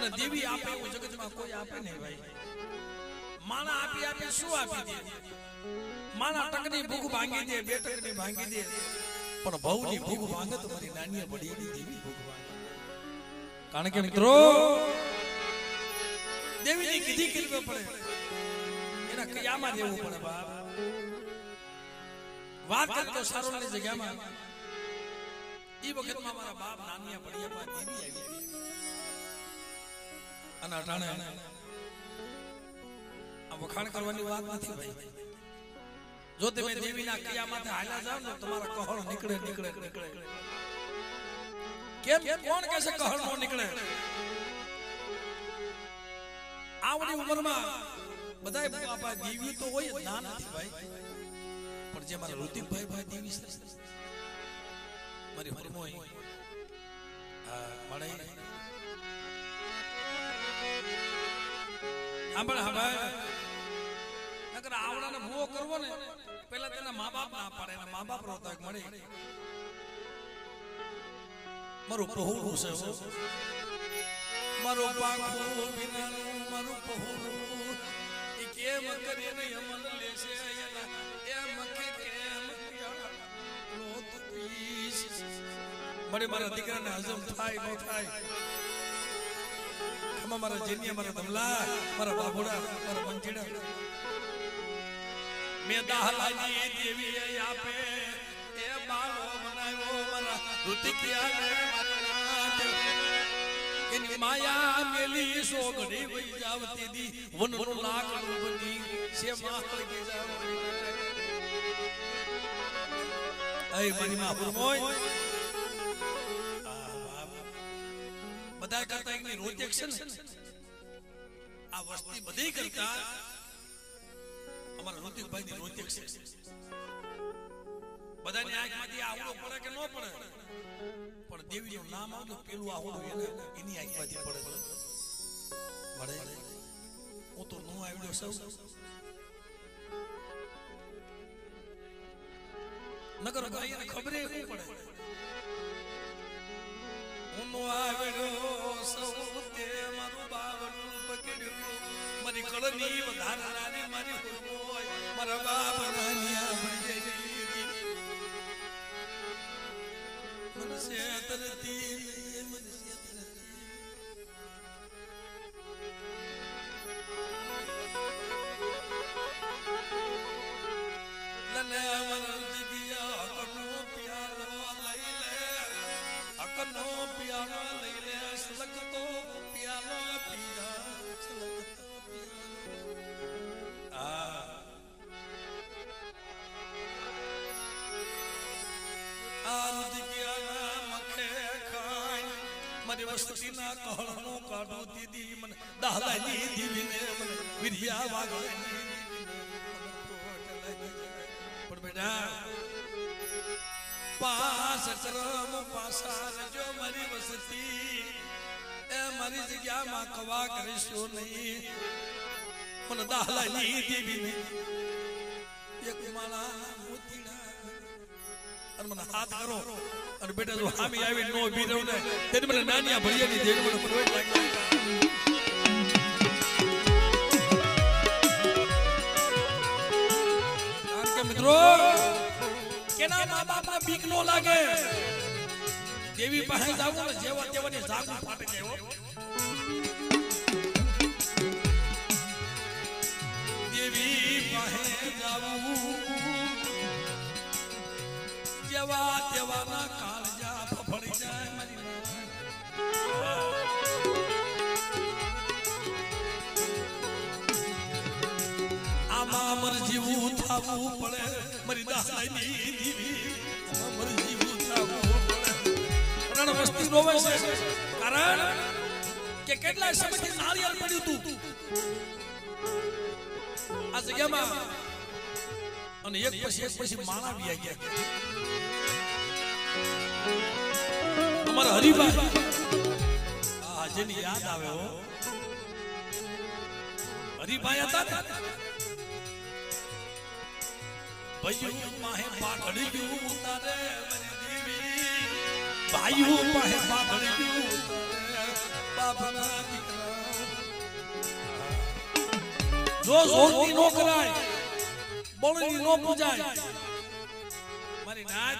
અને દેવી આપે એવું જગતમાં કોઈ આપે નહીં ભાઈ. માણા આપી આપી શું આપી દે? માણા ટકની ભૂખ ભાંગી દે, બે ટકની ભાંગી દે, પણ ભવની ભૂખ ભાંગે તો મારી નાની બડી દેવી ભૂખ ભાંગે. કારણ કે મિત્રો દેવીની કીધી કરવી પડે, એના કયામાં દેવું પડે. બાપ વાત કરતો સારોની જગ્યામાં ઈ વખતમાં મારા બાપ નાનિયા પડિયામાં દેવી આવી હતી અને અટાણે આ વખાણ કરવાની વાત નથી ભાઈ. જો તમે દેવીના કયામાંથી હાલ્યા જાવ ને તમારા કહળ નીકળે નીકળે નીકળે. કેમ કોણ કહેશે કહળ નો નીકળે? આવડી ઉંમરમાં બધાય બાપા દેવી તો હોય જ ના નથી ભાઈ. પણ જે મારા ઋતિકભાઈ ભાઈ દેવી છે મારી હરમોય મળે સાંભળ હા ભાઈ. નકર આવડાને ભૂવો કરવો ને પેલા તેના મા બાપ ના પાડે, એના મા બાપ રોતા મળે મારું પહોળું છે, મારું પાંખું વિનાનું મારું પહોળું એ કેમ કરીને અમલ લેશે એમ કે કેમ લોત પીસ મળે મારા દીકરાને હજમ થાય ન થાય. ખમા મારા જેનિયા મારા ધમલા મારા બાબુડા મારા મંજીડા મેં દાહલાજી દેવી આપે એ બાળો બનાવ્યો મારા ઋતિકિયાને એની માયા મેલી સોગડી વઈ જાવતી દી વનનું લાકડું બની છે માખળ કે જાવ એ મારી માં ફરમોય બધા કરતા એકની રોજેક છે ને આ વસ્તી બધી કરતા અમારા ઋતિકભાઈ ની રોજેક છે. બધાની આંખમાંથી આવડો પડે કે ન પડે, પણ દેવીનું નામ આવે પેલું આવડું એને એની આંખમાંથી પડે મળે. હું તો નો આવડ્યો સૌ નગર ભાઈ ખબર શું પડે. હું નો આવડ્યો સૌ તે મારું બાવડું પકડ્યું મારી કળની વધારનારી મારી હુરમોય મારા બાપ નાનિયા મનસે તરતી મનસે લને મરલ દિયા કનો પ્યારો લઈ લે અકનો પ્યારો લઈ લે સલકતો પ્યારો પિયા સલકતો મારી વસ્તીના કહળનો કાઢો દીદી મને દાહલાની દીવીને મને વિરિયા વાગળે પણ બેટા પાસ કરમ પાસા જો મારી વસ્તી એ મારી જગ્યામાં કવા કરીશો નહીં. મને દાહલાની દીવીને એક માળા મોતીડા અને મને હાથ કરો અને બેટા જો હામી આવી નો બીરવ ને તેની મને નાનિયા ભળિયાની દેવ મને ફરવાઈ લાગી. કારણ કે મિત્રો કેના મા બાપને બીક નો લાગે. દેવી પાસે જાવું ને જેવા તેવાની જાગું ફાટી જાય. દેવી પાસે જાવું જેવા તેવાના કાળજા ફફડી જાય મારી આમાં અમર જીવું થાવું પડે મારી દાહલાની દીવી અમર જીવું થાવું પડે. રણ વસ્તી રોવે છે કારણ કે કેટલા સમયથી નાળિયેર પડ્યું તું આ જગ્યામાં અને એક પછી માણા બી આવી ગયા. અમારા હરિભાઈ આ જેની યાદ આવે હો હરિભાઈ હતા ને ભાઈઓ માહે પાઘડી ગયું ઉતારે મારી દેવી ભાઈઓ માહે પાઘડી ગયું ઉતારે બાપના દીકરા જો જોરથી નો કરાય બોલની નો પૂજાય મારી નાત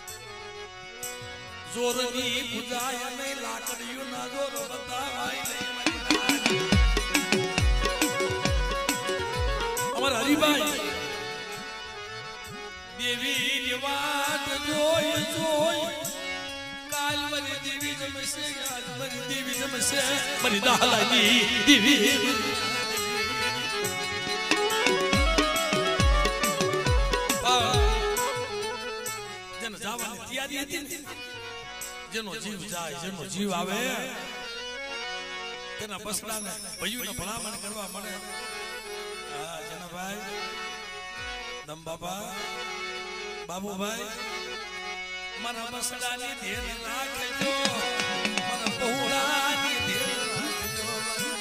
જોરની પૂજાય અને લાકડીઓ ના જોર બતાવાય નહીં અમાર હરિભાઈ દેવી ની વાત જોઈ જોઈ કાલ મારી દેવી જમશે આજ મારી દેવી જમશે મારી દાહલાની દેવી જન જાવાની તૈયારી હતી જેનો જીવ જાય જેનો જીવ આવે તેના બસડાને ભયુને ભલામણ કરવા મળે હા જનાભાઈ દમ બાબા બાબુભાઈ મારા બસડાની ધ્યેન રાખજો મારા પહોળાની ધ્યેન રાખજો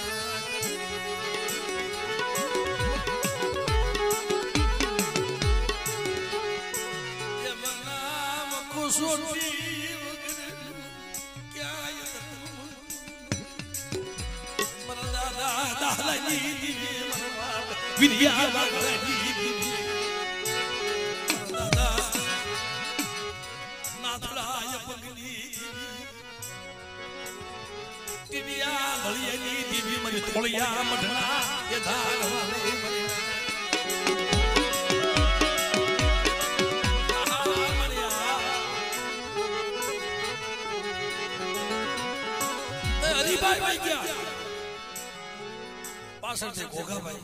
એ નામ કુસુમી ક્યાંય મારા દાદા દાહલાની દીવી મારા વિદ્યા વાગની દીવી દીવી મારી થોળિયા મઢના એ ધારવાને હરિભાઈ ભાઈ ગયા પાછળથી ઘોઘાભાઈ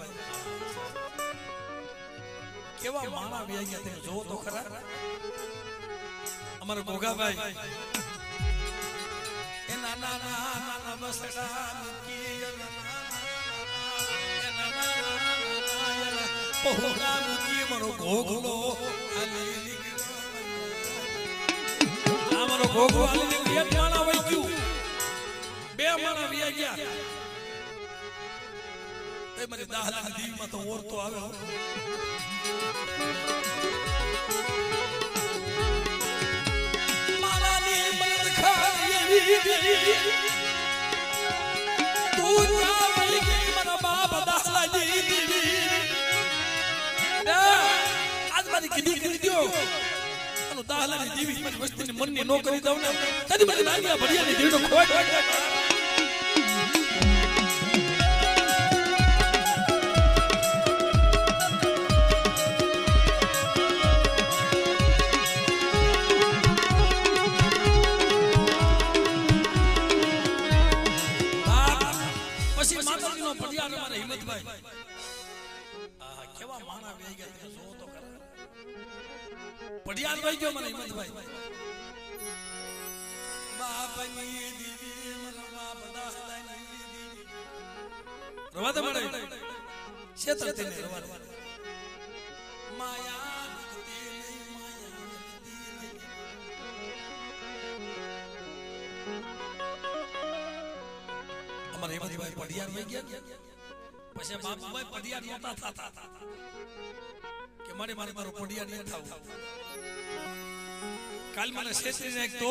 કેવા માણા વ્યા ગયા તમે જોવો તો ખરા અમારા ઘોઘાભાઈ એ નાના નાના બસડા મૂકી પહોળા મૂકી મારો ઘોઘલો મારો ઘોઘલો એક માણા વહી ગયું બે માણા વ્યા ગયા એ મારી દાહલા દીવીમાં તો ઓરતો આવ્યો તું જાવઈ ગઈ મારા બાપ દાહલાની દીવી આજ મારી કીધી કરી દો અને દાહલાની દીવી મારી વસ્તીની મનની નો કરી દઉં ને તદી મારી નાગિયા ભડિયાની દીવનો ખોટ કેવા માણા વેઈ ગયા તમે જોવો તો ખરા પડિયાલ વઈ ગયો મને હિંમતભાઈ બાપની દીવી મારા બાપ દાહલાની દીવી રવા દે મળે ક્ષેત્ર તેને રવા દે માયા ભક્તિ નહીં માયા અમારે હિંમતભાઈ પડિયાલ વઈ ગયા પછી બાપુભાઈ પડિયાર નહોતા થતા કે મારે મારો પડિયાર ન થાવું કાલ મને શેતરી નાખતો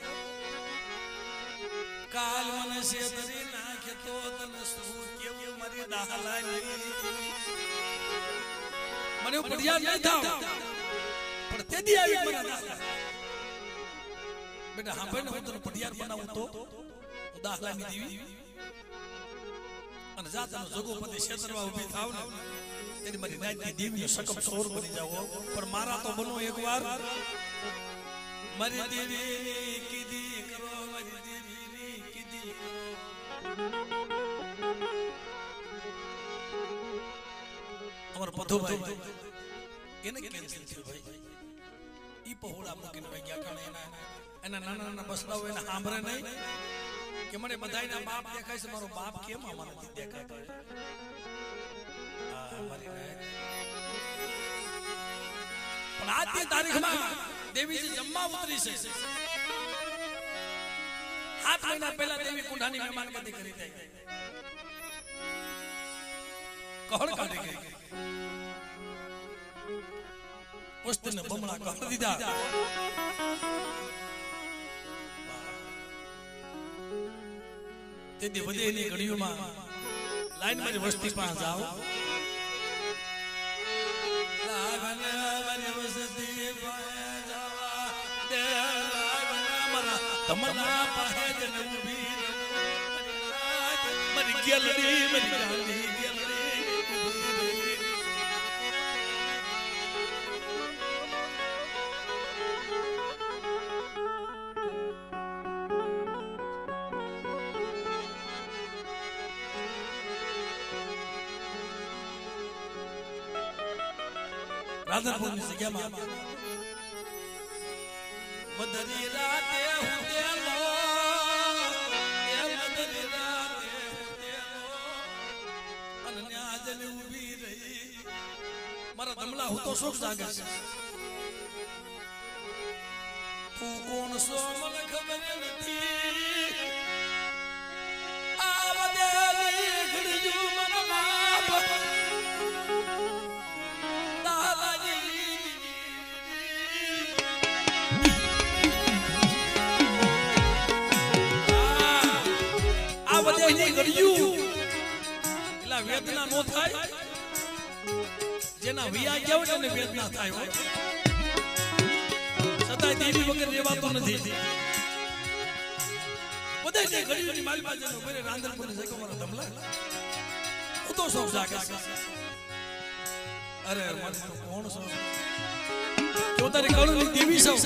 કાલ મને શેતરી નાખે તો તને શું કેવું મારી દાહલાની મને પડિયાર ન થાવ પણ તેદી આવી મને દાહલા બેટા હાંભળને હું તને પડિયાર બનાવું તો દાહલાની દેવી અને જાતનો જગોપતિ ક્ષેત્રમાં ઊભી થાવ ને તેની મારી નાયની દેવીનો શકમ સોર બની જાવ પણ મારા તો બનો એકવાર મારી દેવીની કીધી કરો મારી દેવીની કીધી કરો અમાર પધુભાઈ એને કેન્સલ થયું ભાઈ ઈ પહોળા મૂકીને વઈ ગયા કારણ એના નાના નાના બસડાઓ એને સાંભળે નહીં કે મને બધાયના બાપ દેખાય છે મારો બાપ કેમ અમારો નથી દેખાતો પણ આજની તારીખમાં દેવીજી જમવા ઉતરી છે 7 મહિના પહેલા દેવી કુંડાની મહેમાનગતિ કરી દે કહળ કાઢી ગઈ ઉસ્તને બમણા કહળ દીધા તે દી વધેની ઘડીઓમાં લાઈન મારી વસ્તી પાસે જાઓ जने उभी मरी गेलड़ी मरी जानी गेलड़ी राधनपुर ની જગ્યામાં મધરી રાતે હુંદેલો એ મધરી રાતે હુંદેલો અનન્યા જને ઊભી રહી મારા ધમલા હું તો શોક જાગે છે તું કોણ છો મને ખબર નથી આવદેલી ઘડજુ મન માપ વેદના નો થાય જેના વિયા ગયા હોય ને વેદના થાય હોય સદાય દેવી વગર રહેવાતું નથી બધાય તે ઘડીઓની મારી બાજુનો ભરે રાંધણપુર ને જકો મારા ધમલા હું તો શોખ જાગે અરે મને તો કોણ છો જો તારી કળુની દેવી છો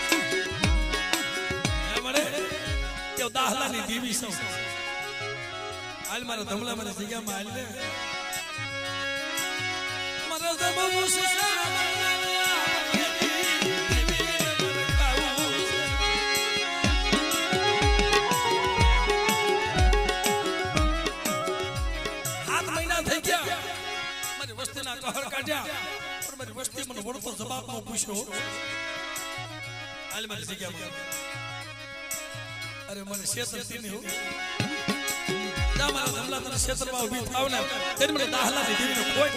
હે મળે તે દાહલાની દેવી છો હાલ મારા ધમલા મને જગ્યામાં હાલ લે મારા ધમો હાથ મહિના થઈ ગયા મારી વસ્તીના કહર કાઢ્યા પણ મારી વસ્તી મને વળતો જવાબ નો પૂછ્યો હાલ મારી જગ્યામાં અરે મને શેતરતી નહીં મારા ધમલા તને ક્ષેત્રમાં ઉભી થાવ ને તેની મને દાહલા ની દેવીનો કોઈ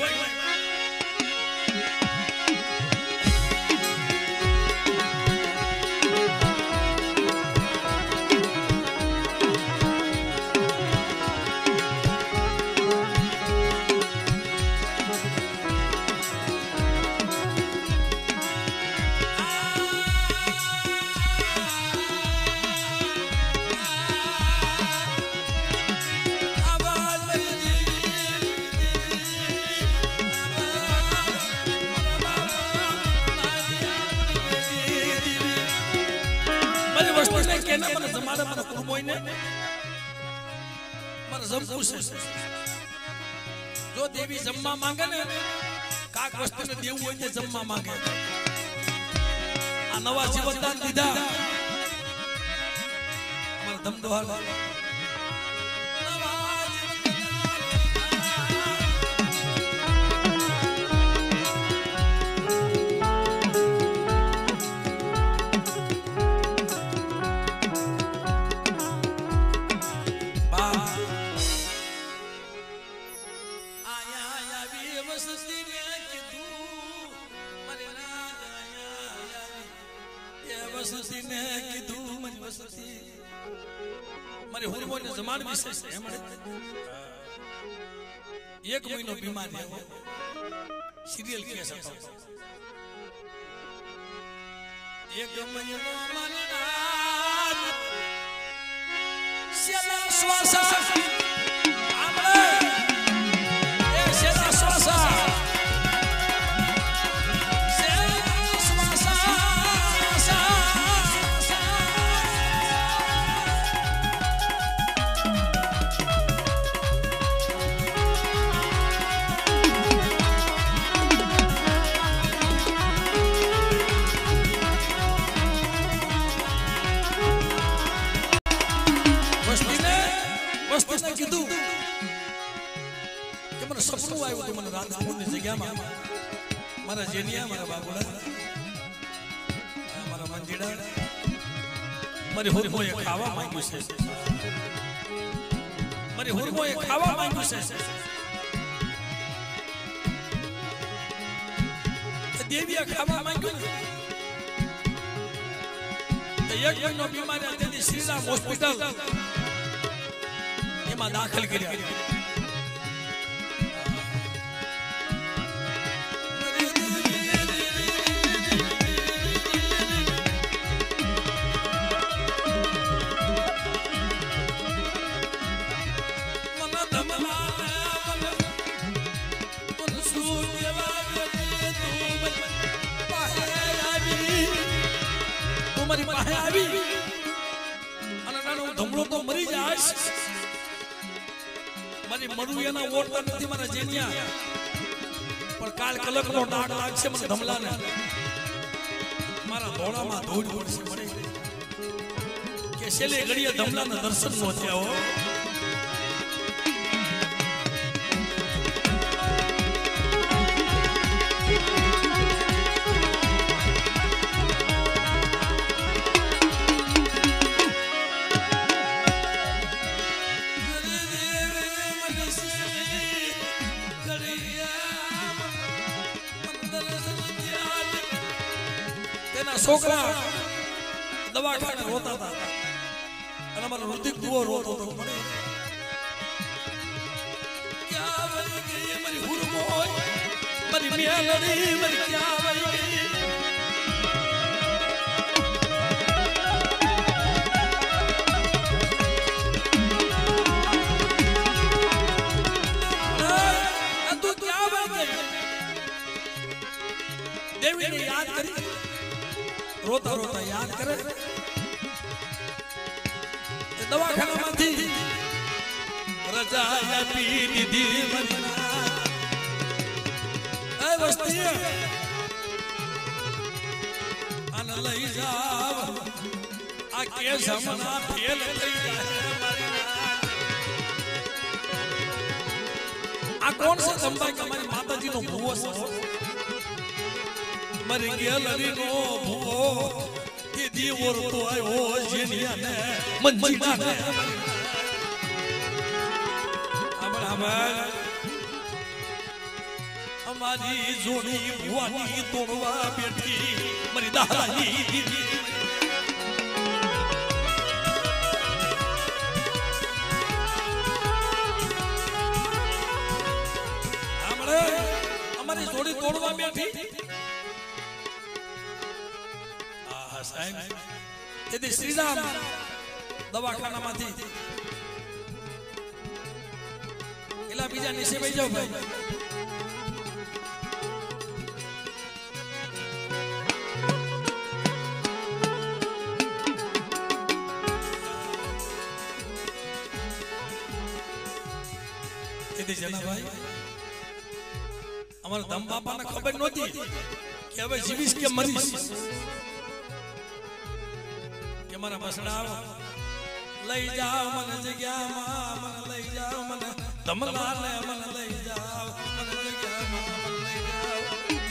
જો દેવી જમવા માંગે ને કાક વસ્તુને દેવું હોય તે જમવા માંગે આ નવા જીવનદાન દીધા અમારા ધમદોહાર મારી હુરમોને જમાન વિશે છે એમણે એક મહિનો બીમાર રહ્યો સિરિયલ કેસ હતો એક મહિનો મનના સેલા શ્વાસા આમળે એ સેલા શ્વાસા કીધું કે મને સપનું આવ્યું હતું મને રાધનપુરની જગ્યામાં મારા જેનિયા મારા બાબુડા મારા મંજીડા મારી હુરમોએ ખાવા માંગ્યું છે મારી હુરમોએ ખાવા માંગ્યું છે દેવીએ ખાવા માંગ્યું તો એક મહિનો બીમાર હતી શ્રીરામ હોસ્પિટલ માં દાખલ કર્યા તમારી પાસે આવી અને નાનો ધમડો તો મરી જાય મારી મરુ એના ઓળતા નથી મારા જેનિયા પણ કાલ કલકનો ડાળ લાગશે મને ધમલાને મારા ધોળામાં ધૂળ પડશે મને કે છેલ્લે ઘડીએ ધમલાના દર્શન નો થયા હો છોકરા દવાખાને રોતા હતા અને અમારો ઋતિક બુઓ રોતો હતો મને ક્યાં વળી ગઈ મારી હુરમોય મારી મેલડી મારી ક્યાં વળી ગઈ તું ક્યાં વળી ગઈ દેવીને યાદ કરી रोता रोता याद करे दवाखानाમાંથી રજા પી દીધી મરના એ વસ્તી આને લઈ જાવ આ કેસ હમણાં ફેલ થઈ જાય મારી આ કોણ છે સંભાઈ કે મારી માતાજીનો ભૂવો છે મરી ગયેલી નો ભૂવો દીદી ઓરતો આવ્યો જેનિયાને મંજીડાને અમારી જોડી ભુવાની તોડવા બેઠી મારી દાદાની દીદી અમારી જોડી તોડવા બેઠી તેથી શ્રીરામ દવાખાનામાંથી એલા બીજા નીચે બેસી જાવ ભાઈ તેથી જનાભાઈ અમારા ધમ બાપાને ખબર નહોતી કે હવે જીવીશ કે મરીશ મારા બસડા લઈ જાઓ મને જગ્યામાં મને લઈ જાઓ મને ધમલાને મને લઈ જાઓ મને જગ્યામાં મને લઈ જાઓ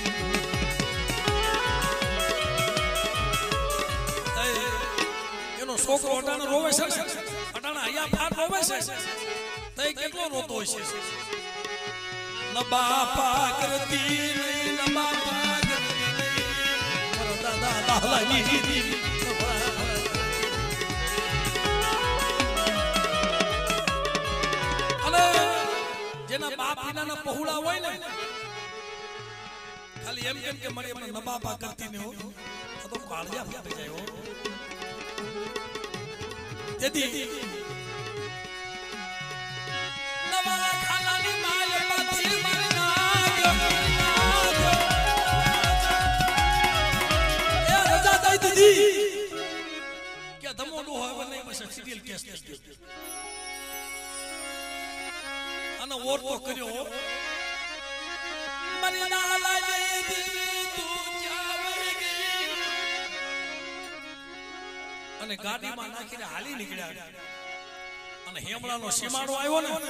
એનો છોકરો અટાણે રોવે છે અટાણે અહીંયા ફાટ રોવે છે તો કેટલો રોતો હશે ન બાપા કરતી નહીં ન બાપા કરતી નહીં મારો દાદા દાહલાની દીદી જેના બાપ વિનાના પહોળા હોય ને ખાલી એમ કેમ કે મારી આપણે નબાપા કરતી ને હો તો કાળજા ફાટી જાય હો તેથી નવા ખાનાની માય પાછી મારી નાગ્યો એ રજા દઈ દીધી કે ધમોડું હોય નહીં બસ સિરિયલ કેસ થઈ ગયો અને ઓરતો કર્યો મારી લાલાની દીવી તું ક્યાં વળી ગઈ અને ગાડીમાં નાખીને હાલી નીકળ્યા અને હેમળાનો સીમાડો આવ્યો ને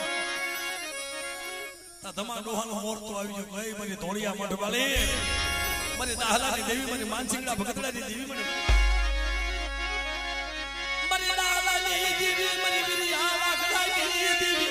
તા ધમા ડોહાનો ઓરતો આવી ગયો ભાઈ મારી ધોળિયા મઢવાળી મારી દાહલાની દેવી મારી માનસિંગડા ભગતડાની દેવી મારી લાલાની દેવી મારી વિરિયા વાગડાની દેવી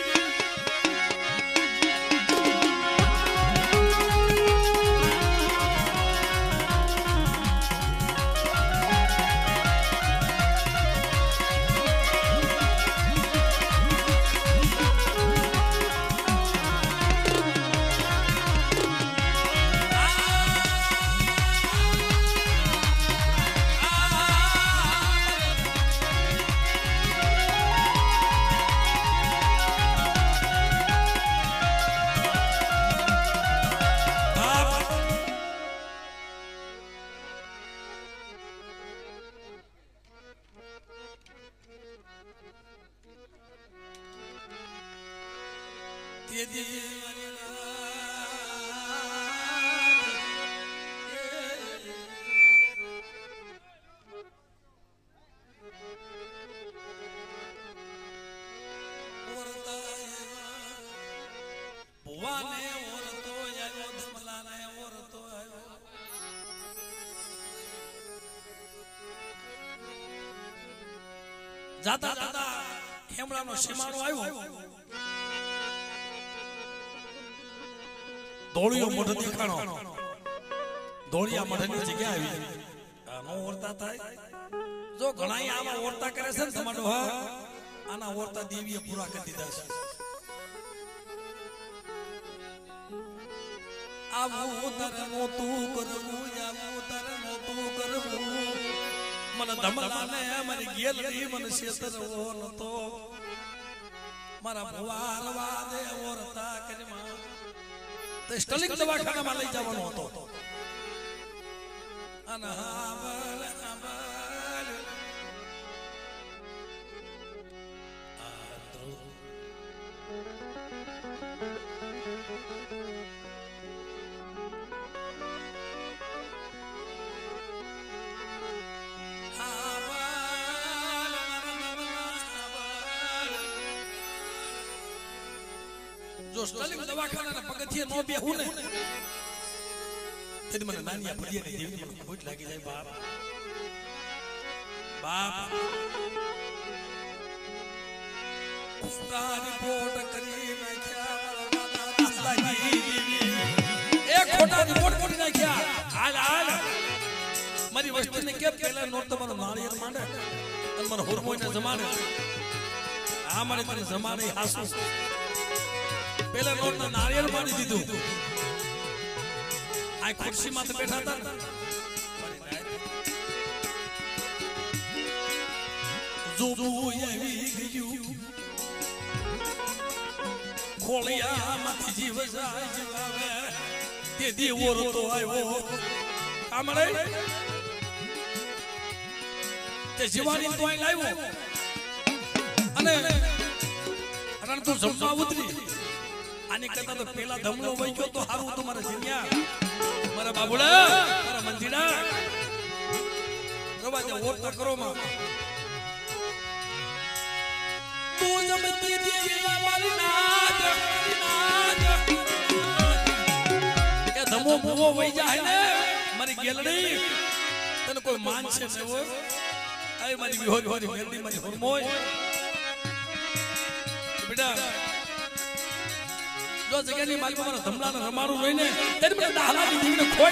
जाता जाता खेमड़ानो सीमाड़ो आयो धोळियो मठ देखाणो धोळिया मठनी जग्या आवी आनो ओरता थाय जो घणाई आवा ओरता करे छे तमाडो हा आना ओरता देवीए पूरा कर दीधा छे आवो तरनो तू करबू आवो तरनो तू करबू मन धमला ने मन गेलरी मन शेतरवो नतो मारा भवार वादे ओरता करमा तो स्टलिंग दवाखाना में लई जवानो होतो अनहावल अमल आद्रो जो स्टलिंग दवाखाना ना पगथिए नो बेहू ने तेरी मन नानिया पड़िए ने देवी मन भूत लागी जाए बाप बाप उस्ताद रिपोर्ट करी मैं क्या मारा लागी देवी एक खोटा रिपोर्ट करी ना क्या हाल हाल मारी वस्तु ने के पहला नोट तो मन नारियल मांडे अन मन होरमोय ने जमाने आ मारे मारे जमाने हासु पहले नोट ना नारियल मारी दीदू आई कुर्सी माते बैठा था जो ये वीगयू खोलिया मत जीव जाय जीवावे ते दी ओर तो आयो आमरे ते जीवानी तो आई लायो अने अरण तू जमवा उतरी आने करता तो पहला धमलो वही क्यों तो हारू तुम्हारा जिन्या मारा बाबूड़ा मारा मंजीड़ा रवा जा वोट तक करो माँ तू जमती देवी वाली नाच क्या धमो मुवो वही जा है ना मारी गेलड़ी तने कोई मान से न वो आई मारी बिहोर बिहोर गेलड़ी मारी हुरमोय बेटा जो जगह नहीं मालूम हमारा धमला ना रमारू रोइने तेरे में दाहला की देवी ने खोई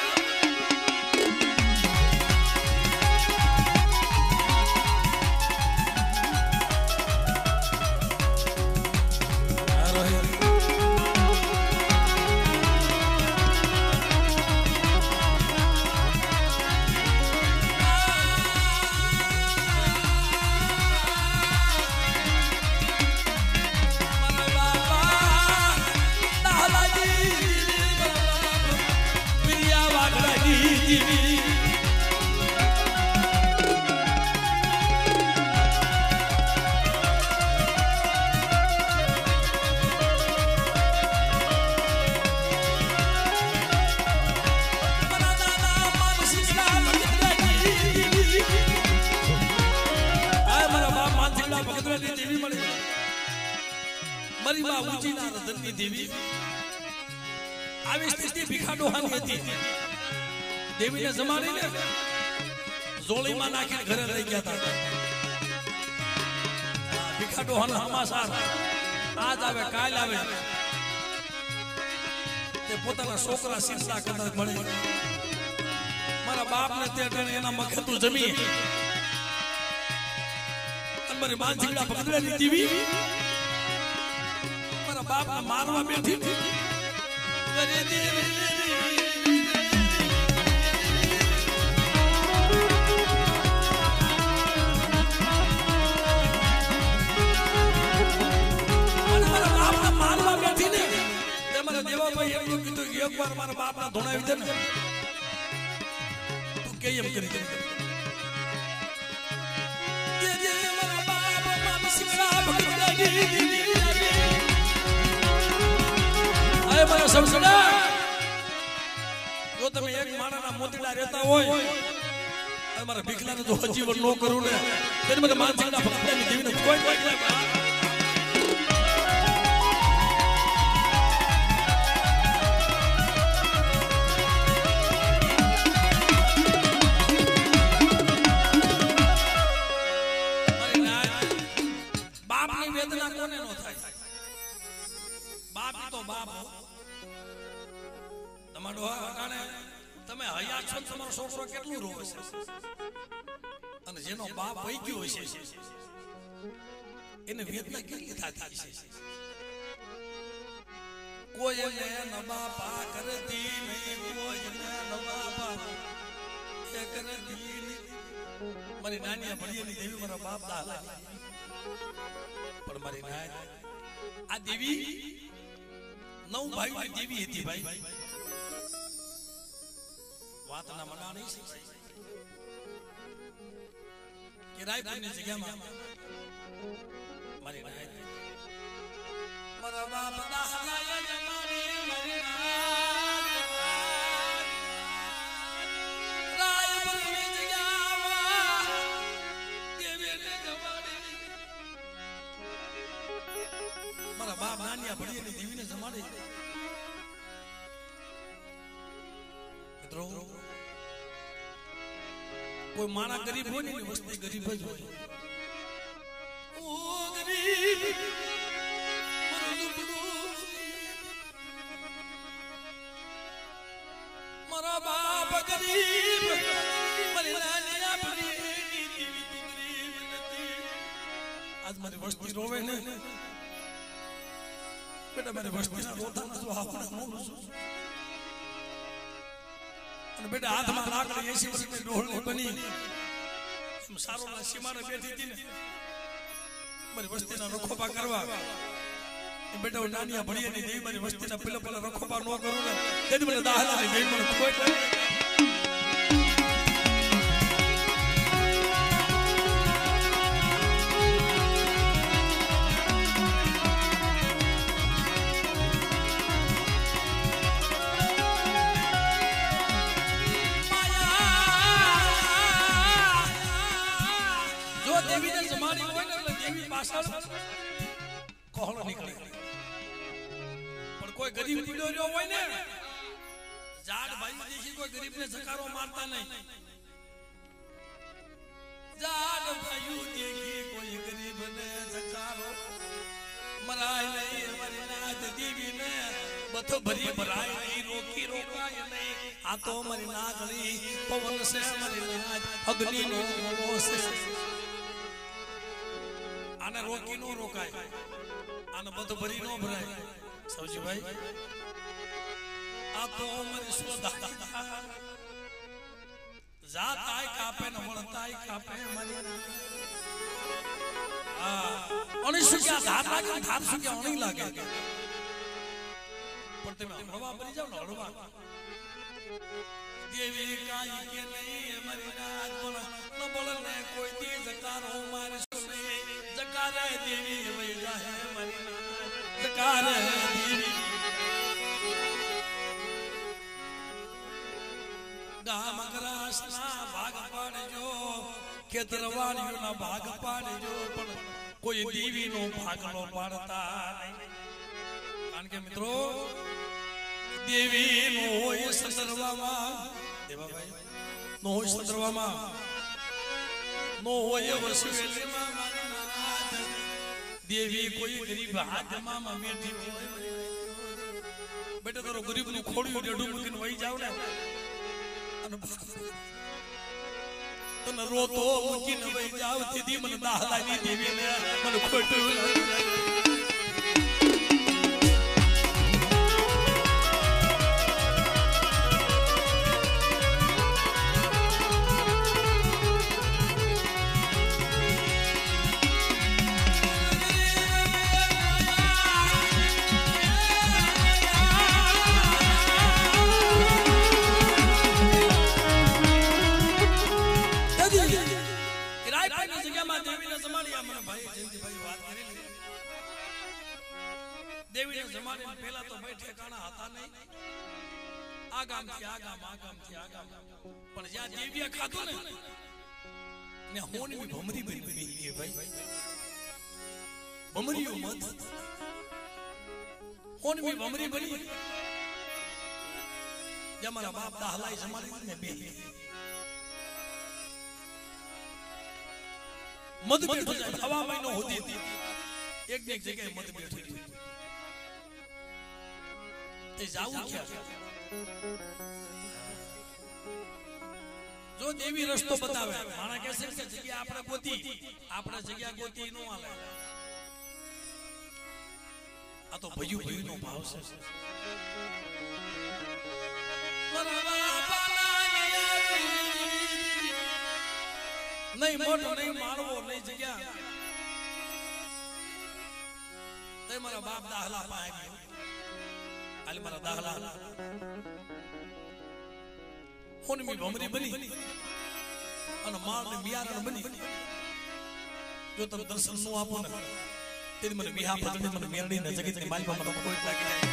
मरी मां ऊंची ना रतननी देवी આવી સ્થિતિ ભીખા ડોહાની હતી દેવીને જમાડીને જોળીમાં નાખીને ઘરે લઈ ગયા હતા ભીખા ડોહાના હમાસાર આજ આવે કાલ આવે તે પોતાના છોકરા શીશા કદાચ મળે મારા બાપને તે અટણે એના મખેતું જમી અને મારી માનસીડા પકડેલી દેવી बाप मारवा बैठी अरे देवी मारा बाप ना मारवा बैठी ने ते मारा देवा भाई एम लोग तो एक बार मारा बाप ना धोनावी दे ने तू के एम करी ये मारा बाप मामी सिंगरा भगवानी आए मारा समझना जो તમે એક માણાના મોતીડા રહેતા હોય અને મારા ભીખલાને જો હજીવન નો કરું ને તેને મને માનસિકના ભક્તની દેવીને કોઈ મારી તમારો અટાણે તમે હયાત છો તમારો છોકરો કેટલું રોવે છે અને જેનો બાપ વહી ગયો છે એને વેદના કેટલી થતી છે કોઈ એને નબાપા કરતી નહીં કોઈ એને નબાપા એ કરતી નહીં મારી નાની ભળિયાની દેવી મારા બાપ દાદા પણ મારી નાય આ દેવી 9 ભાઈની દેવી હતી ભાઈ વાત ના મના નહીં છે કે રાયપુરની જગ્યામાં મારી નાય મારા બાપ દાદા મારી રાયપુરની જગ્યામાં દેવીને જમાડી મારા બાપ નાનિયા ભળિયાની દેવીને જમાડે મિત્રો કોઈ માણા ગરીબ હોય ને વસ્તી ગરીબ જ હોય ઓ ગરીબ મારા બાપ ગરીબ મારી નાનિયા ભળિયાની દેવી ગરીબ નથી આજ મારી વસ્તી રોવે ને બેટા મારી વસ્તીના રોતાના જો આપણા મોનું છું અને બેટા હાથમાં લાકડી 80 વર્ષની ડોળની બની સારોના સીમાને બેઠી હતી ને મારી વસ્તીના રખોપા કરવા એ બેટા હું નાનિયા ભળિયાની દેવી મારી વસ્તીના પેલા રખોપા ન કરું ને તેથી મને દાહલાની દેવી મને ખોટ કોહળો નીકળે પણ કોઈ ગરીબ પીડો રહ્યો હોય ને ઝાડ ભાઈ દેખી કોઈ ગરીબને જકારો મારતા નહીં ઝાડ ભાઈ દેખી કોઈ ગરીબને જકારો મરાય નહીં મારી નાથ દેવીને બથો ભરી ભરાય નહીં રોકી રોકાય નહીં આ તો મારી નાગણી પવન છે મારી નાથ અગ્નિનો મોવો છે આને રોકી નો રોકાય આને બધું ભરી નો ભરાય સૌજીભાઈ આ તો મારી સ્વદા જાતાય કાપે ને મળતાય કાપે મારી અણી સુક્યા ધાર લાગે ધાર સુક્યા અણી લાગે પણ તમે હળવા બની જાવ ને હળવા દેવી કાઈ કે નહીં મારી નાથ બોલ ન બોલ ને કોઈ દી જકારો મારી જકારે દેવી વઈ જાહે મારી નાથ જકારે દેવી ગામ ગ્રાસના ભાગ પાડજો ખેતરવાળીઓના ભાગ પાડજો પણ કોઈ દેવીનો ભાગ નો પાડતા નહીં કારણ કે મિત્રો દેવીનો હોય સંદર્ભમાં દેવાભાઈ નો હોય સંદર્ભમાં નો હોય વસવેલીમાં દેવી કોઈ ગરીબ હાથમાં બેઠી હોય બેટા તારો ગરીબ નું ખોડ્યું ડેઢું મૂકીને વહી જાવ ને અને તને રોતો મૂકીને વહી જાવ તેથી મને દાહલાની દેવીને મને ખોટું દેવીને જમાડીને પહેલા તો ભાઈ ઠેકાણા હતા નહીં આ ગામથી આ ગામ પણ જ્યાં દેવીએ ખાધું ને હોની ભમરી બની ગઈ ભાઈ ભમરીઓ મત હોની ભમરી બની જે મારા બાપ દાહલાઈ જમાડી ને બે મત બેઠો જાય હવા મહિનો હોતી એક જગ્યાએ મત બેઠી તે જાવું ક્યાં જો દેવી રસ્તો બતાવે માણા કહે છે કે જગ્યા આપણે જગ્યા ગોતી નો હાલે આ તો ભયું નો ભાવ છે નહીં મોટો નહીં માળવો નહીં જગ્યા તે મારા બાપ દાહલા પાસે ગયો આલે મારા દાહલા હોનમી ભમરી બની અને માળને મિયારણ બની જો તમે દર્શન નો આપો ને તેની મને વિહા પતને મને મેરડી ને જગતની માલિકા મને કોઈ લાગી જાય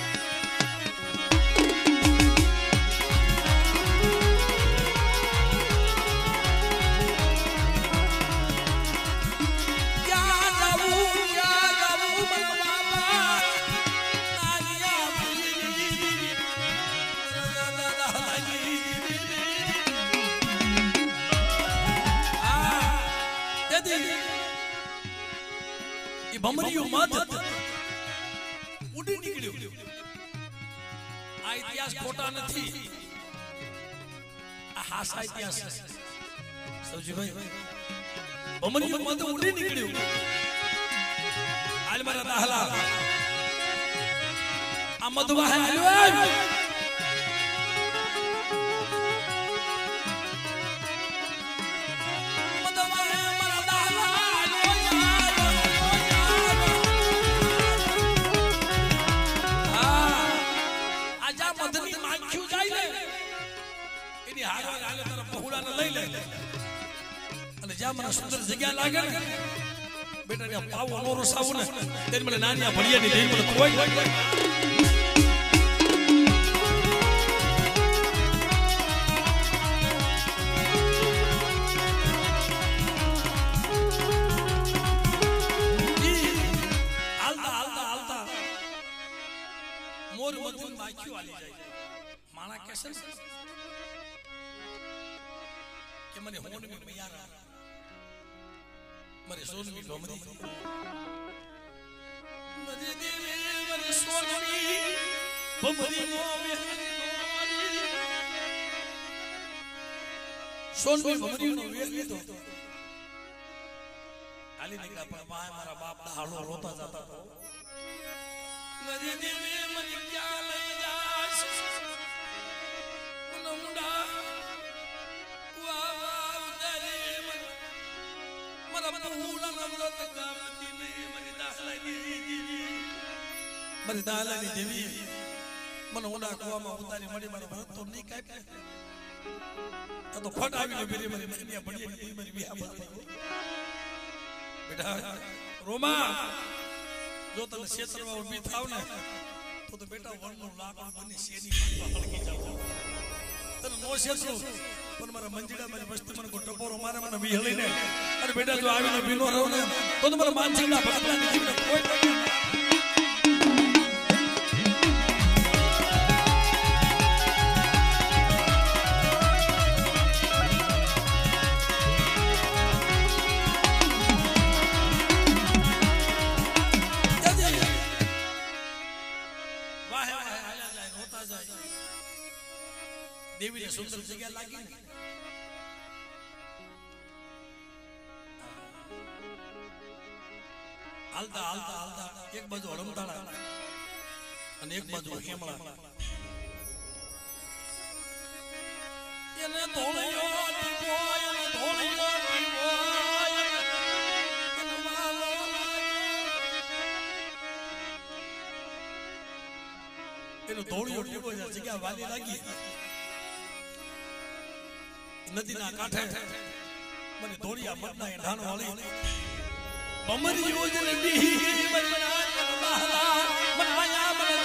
ભમરીયું મત ઉડી નીકળ્યું આ ઇતિહાસ ખોટા નથી આ હાસા ઇતિહાસ છે સૌજીભાઈ ભમરીયું મત ઉડી નીકળ્યું આલ મારા દાહલા આ મધવા હે આલ્યો મને સુંદર જગ્યા લાગે ને બેટા ને પાવો નો રસાવું ને તેની મને નાની ભડિયા ની દેઈ મને કોઈ હાલતા મોર મધુન માખ્યું આલી જાય માણા કેસે કે મને હોન મે મૈયારા मरे सोनमी भमरी मरे देवे मरे सोनमी भमरी नो सोनमी भमरी नो वेल लीधो आली निकला पर मां मारा बाप दाहड़ो रोता जाता तो मरे देवे मरे क्या लई जास मुंडा मरी दाहलानी देवी मन ओला कुआમાં ઉતારી મળી મારો ભરત તો નહીં કાપે તો ફટ આવીને બેરી મરી મરી ભડિયાની દેવી મરી વિહા બતાઈ બેટા રોમા જો તને ક્ષેત્રમાં ઊભી થાવ ને તો બેટા વણનું લાકડું બની શેની માં હળગી જાવ તને નો ક્ષેત્રો પણ મારા મંજીડા મારી વસ્તી મને કો ટપોરો મારે મને વિહળીને અરે બેટા જો આવીને ભીનો રહો ને તો મારા માનસીના ભક્તના જીવને કોઈ देवी ने सुंदर जगह लागी हालता हालता हालता एक बाजू हड़मताड़ा અને એક બાજુ હેમળા એને ધોળિયો દીવો એને ધોળિયો દીવો એને માલો એનો ધોળિયો દીવો જગ્યા વાલી લાગી નદીના કાંઠે મને ધોળિયા મતના ઢાણ વાળી ભમરી યોજને બીહી ગઈ મના મહાલા મનાયા મને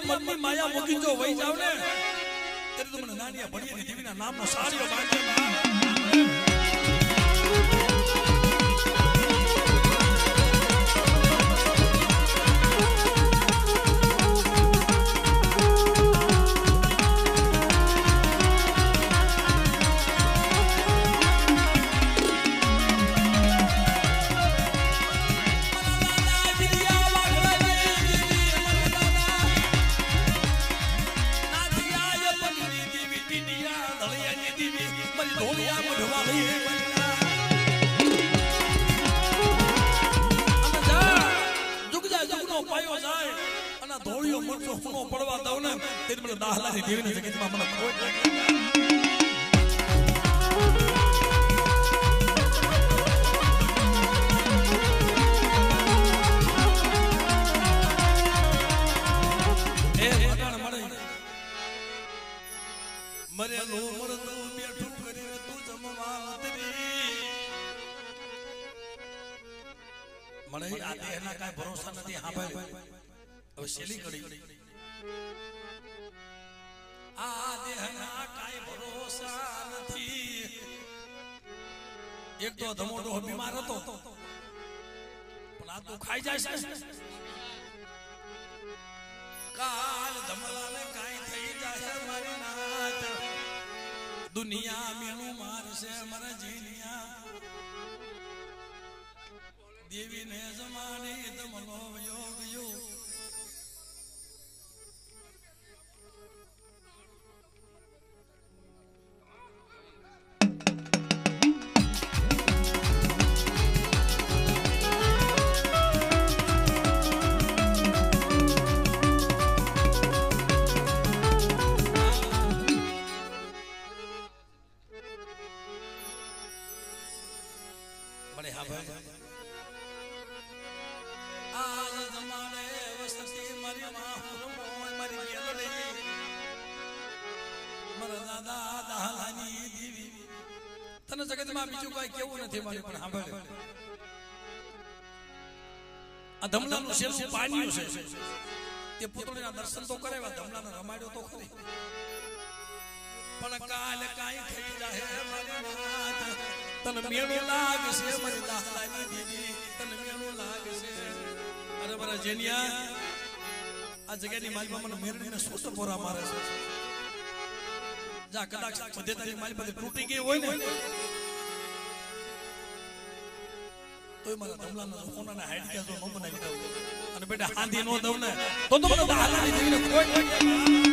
મનની માયા મૂકી જો વહી જાવ ને ત્યારે તો મને નાનિયા ભણિયાની દેવીના નામનો સાળીઓ બાંધે પડવા દઉં ને તે મને દાહલાની દેવીની જગતમાં મને મરેલું મરતું બેઠું કરીને તું જમવા મને આ દેહના કાંઈ ભરોસા નથી હા ભાઈ હવે શેલી કરી આ દેહના કાંઈ ભરોસા નથી એક તો ધમોડો બીમાર હતો પણ આ તો ખાઈ જાય છે કાલ ધમલાને કાંઈ થઈ જાય મારી નાત દુનિયા મેણું મારશે મારા જીનિયા દેવીને જમાને ધમલો વયો ગયો તને જગતમાં બીજું કોઈ કેવું નથી મારે પણ સાંભળ આ ધમલાનું શેલું પાણ્યું છે તે પુતળીના દર્શન તો કરાવ્યા ધમલાને રમાડ્યો તો ખરી પણ કાલ કાંઈ થઈ જાય મારી વાત તને મેળું લાગશે મારી દાહલાની દેવી તને મેળું લાગશે અરે બરા જેનિયા આ જગ્યાની માલમાં મને મેરડીને સોતો પોરા મારે છે જા કદાચ બધે તારી મારી પાસે તૂટી ગઈ હોય ને તોય મારા ધમલાના સોનાના હાઈડ કે જો ન બનાવી દઉં અને બેટા હાંધી નો દઉં ને તો મને દાહલાની દેવીને કોઈ